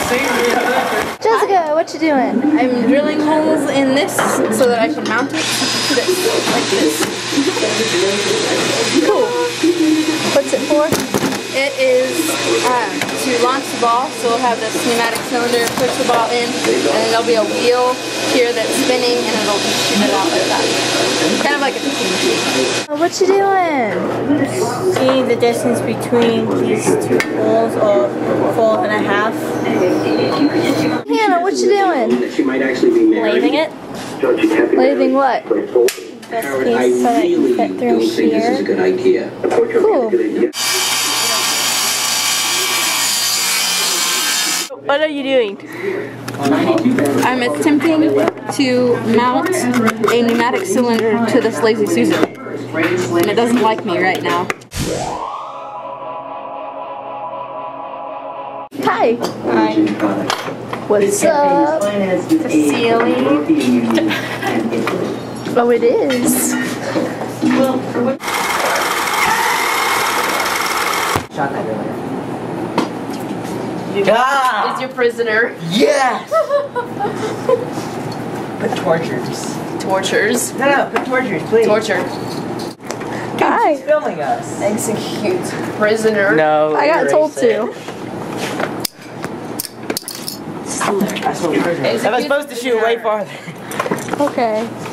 Jessica, what you doing? I'm drilling holes in this so that I can mount it to this, like this. Cool. What's it for? It is to launch the ball, so we'll have this pneumatic cylinder, push the ball in, and then there'll be a wheel here that's spinning, and it'll shoot it out like that. Kind of like a pitching machine. What you doing? Seeing the distance between these two poles of 4.5. Hannah, what you doing? Laving it. Laving what? This piece so that it can fit through here. Cool. What are you doing? I'm attempting to mount a pneumatic cylinder to this Lazy Susan, and it doesn't like me right now. Hi. Hi. What's up? The ceiling. Oh, it is. Ah! Is your prisoner? Yes! Put tortures. Tortures. No, put tortures, please. Torture. Hi. He's filming us. Execute prisoner. No. I got told to. Am I supposed to shoot way farther? Okay.